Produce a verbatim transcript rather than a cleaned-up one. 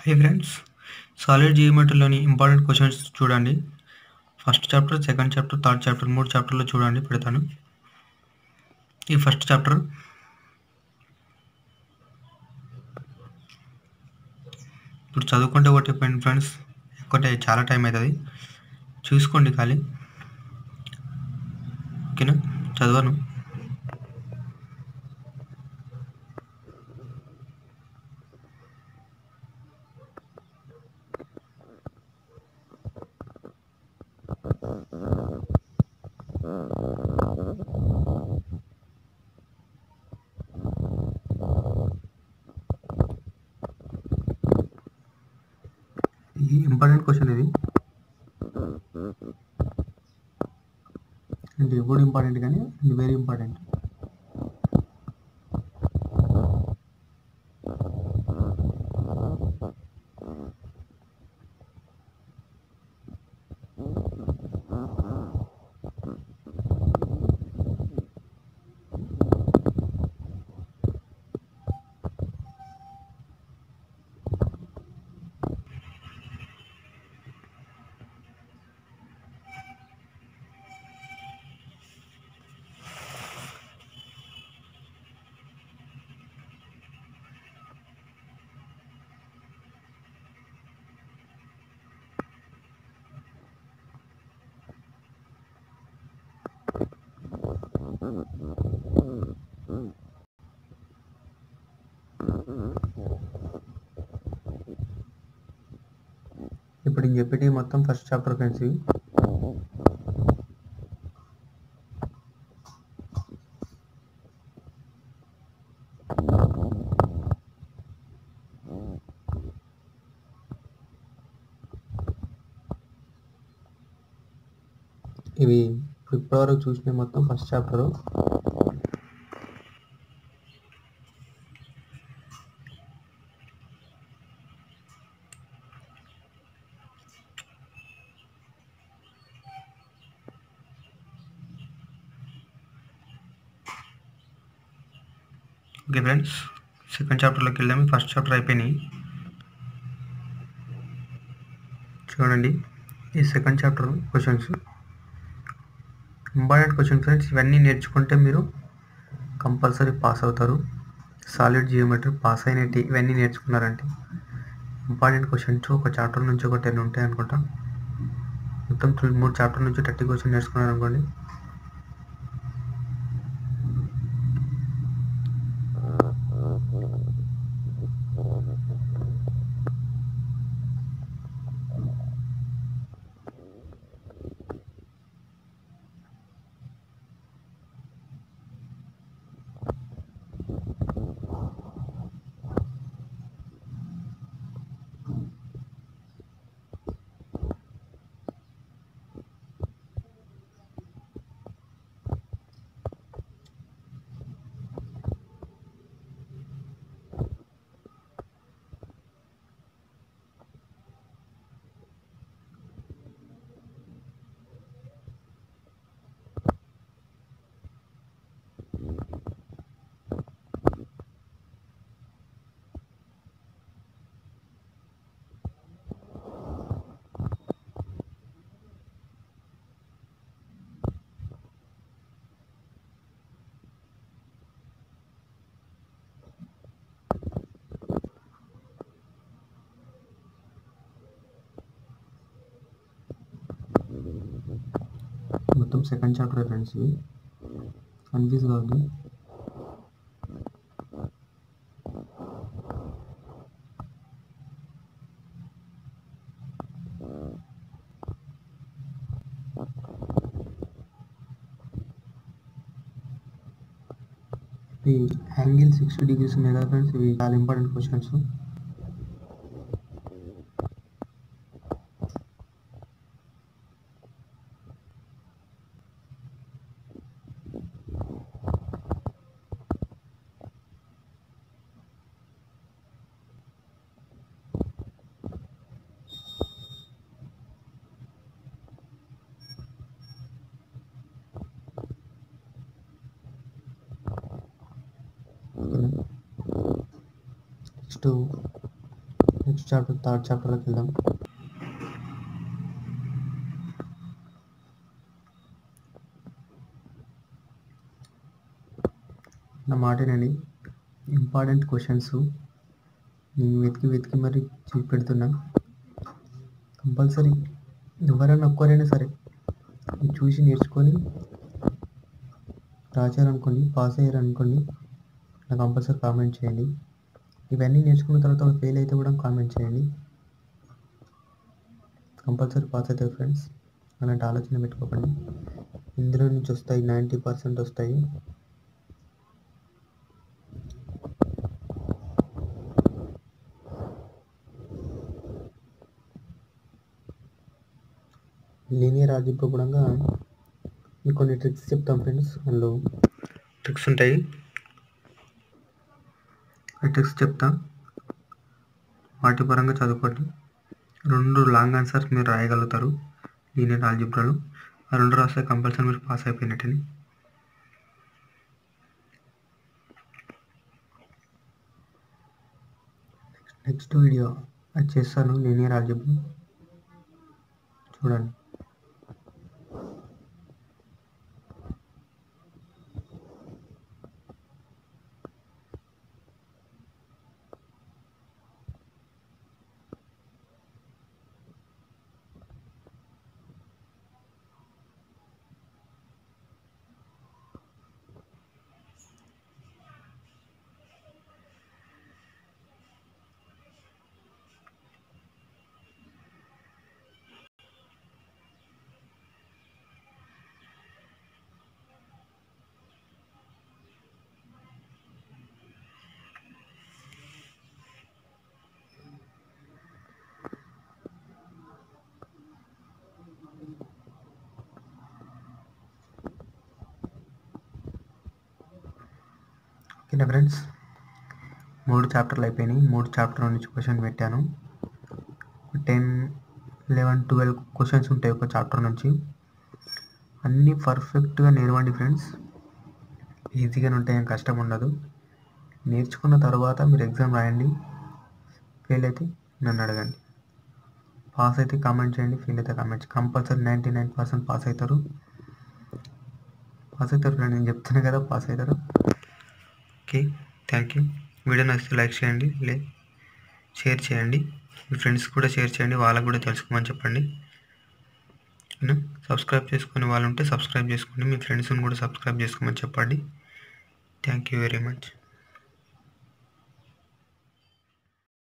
High friends, solid జియోమెట్రీలోని important questions చూడండి. First chapter, second chapter, third chapter మూడు చాప్టర్లో చూడండి పెడతాను. ఈ ఫస్ట్ చాప్టర్ ఇప్పుడు చదువుకుంటే ఒకటి పోయింది ఫ్రెండ్స్, ఒకటే చాలా టైం అవుతుంది, చూసుకోండి ఖాళీ. ఓకేనా, చదవను. ఈ ఇంపార్టెంట్ క్వశ్చన్ ఇది, అంటే ఎప్పుడు ఇంపార్టెంట్ కానీ ఇది వెరీ ఇంపార్టెంట్. ఇప్పుడు నేను చెప్పేటి మొత్తం ఫస్ట్ చాప్టర్ ఫ్రెండ్స్. ఇవి ఇవి ఇప్పటివరకు చూసిన మొత్తం first chapter. Okay friends, second చాప్టర్లోకి వెళ్దాం. ఫస్ట్ చాప్టర్ అయిపోయినాయి చూడండి. ఈ second chapter questions important question friends. ఇవన్నీ నేర్చుకుంటే మీరు కంపల్సరీ పాస్ అవుతారు. సాలిడ్ జియోమెట్రీ పాస్ అయినట్టు ఇవన్నీ నేర్చుకున్నారంటే ఇంపార్టెంట్ క్వశ్చన్స్ ఒక చాప్టర్ నుంచి ఒక టెన్ ఉంటాయి అనుకుంటా. మొత్తం మూడు చాప్టర్ నుంచి థర్టీ క్వశ్చన్ నేర్చుకున్నారు అనుకోండి. మొత్తం సెకండ్ చాప్టర్ ఫ్రెండ్స్. ఇవి కన్ఫ్యూజ్ కావద్దు. ఈ యాంగిల్ సిక్స్టీ డిగ్రీస్ ఉన్నాయి కదా ఫ్రెండ్స్, ఇవి చాలా important questions. Next next chapter third చాప్టర్లోకి వెళ్దాం. నా మాటేనండి, ఇంపార్టెంట్ క్వశ్చన్స్ నేను వెతికి వెతికి మరి చూపెడుతున్నా. కంపల్సరీ ఎవరైనా ఒక్కరైనా సరే చూసి నేర్చుకొని రాశారనుకోండి, పాస్ అయ్యారనుకోండి, నాకు కంపల్సరీ కామెంట్ చేయండి. ఇవన్నీ నేర్చుకున్న తర్వాత ఫెయిల్ అయితే కూడా కామెంట్ చేయండి. కంపల్సరీ పాస్ అవుతారు ఫ్రెండ్స్, అలాంటి ఆలోచన పెట్టుకోకండి. ఇందులో నుంచి వస్తాయి, నైంటీ పర్సెంట్ వస్తాయి. లీనియర్ ఆల్జీబ్రా కూడా మీకు కొన్ని ట్రిక్స్ చెప్తాం ఫ్రెండ్స్. అందులో ట్రిక్స్ ఉంటాయి, ఆ ట్రిక్స్ చెప్తా, వాటి పరంగా చదువుకోండి. రెండు లాంగ్ ఆన్సర్స్ మీరు రాయగలుగుతారు లీనియర్ ఆల్జీబ్రాలో. ఆ రెండు రాస్తే కంపల్సరీ మీరు పాస్ అయిపోయినట్టని. నెక్స్ట్ వీడియో అది చేస్తాను, లీనియర్ ఆల్జీబ్రా చూడండి. ఓకేనా ఫ్రెండ్స్, మూడు చాప్టర్లు అయిపోయినాయి. మూడు చాప్టర్ నుంచి క్వశ్చన్ పెట్టాను. టెన్ లెవెన్ ట్వెల్వ్ క్వశ్చన్స్ ఉంటాయి ఒక చాప్టర్ నుంచి. అన్నీ పర్ఫెక్ట్గా నేర్వండి ఫ్రెండ్స్, ఈజీగానే ఉంటాయి, ఏం కష్టం ఉండదు. నేర్చుకున్న తర్వాత మీరు ఎగ్జామ్ రాయండి. ఫెయిల్ అయితే నన్ను అడగండి. పాస్ అయితే కామెంట్ చేయండి, ఫెయిల్ అయితే comment. Compulsory ninety nine percent pass అవుతారు. పాస్ అవుతారు ఫ్రెండ్, నేను చెప్తాను కదా, పాస్ అవుతారు. Okay, thank you. వీడియో నచ్చితే లైక్ చేయండి, లే షేర్ చేయండి, మీ ఫ్రెండ్స్ కూడా షేర్ చేయండి, వాళ్ళకు కూడా తెలుసుకోమని చెప్పండి. సబ్స్క్రైబ్ చేసుకునే వాళ్ళు ఉంటే సబ్స్క్రైబ్ చేసుకోండి, మీ ఫ్రెండ్స్ని కూడా సబ్స్క్రైబ్ చేసుకోమని చెప్పండి. Thank you very much.